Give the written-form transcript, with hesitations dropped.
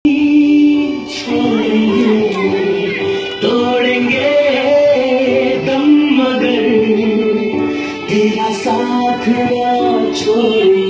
छोड़ेंगे तोड़ेंगे दम मगर तेरा साथ ना छोड़ेंगे।